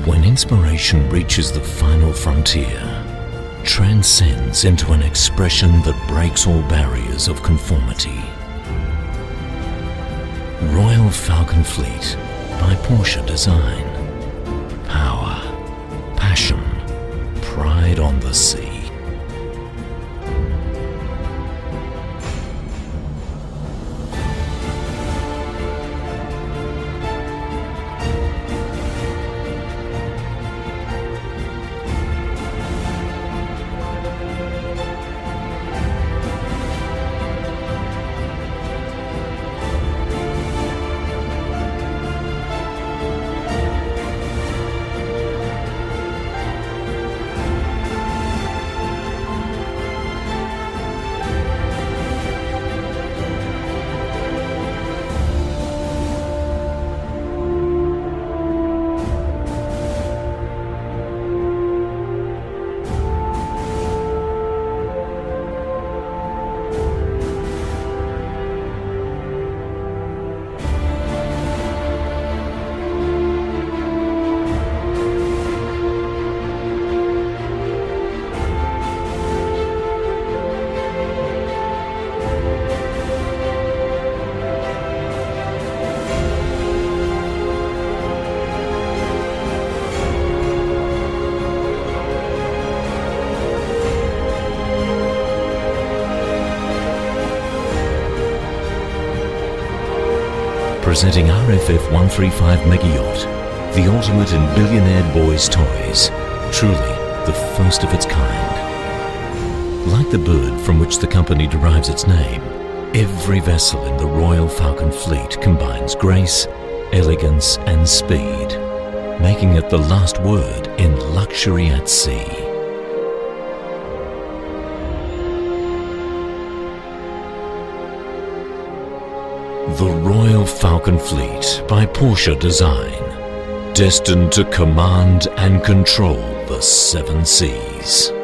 When inspiration reaches the final frontier, transcends into an expression that breaks all barriers of conformity. Royal Falcon Fleet by Porsche Design. Power, passion, pride on the sea. Presenting RFF135 megayacht, the ultimate in billionaire boys' toys, truly the first of its kind. Like the bird from which the company derives its name, every vessel in the Royal Falcon Fleet combines grace, elegance and speed, making it the last word in luxury at sea. The Royal Falcon Fleet by Porsche Design, destined to command and control the 7 seas.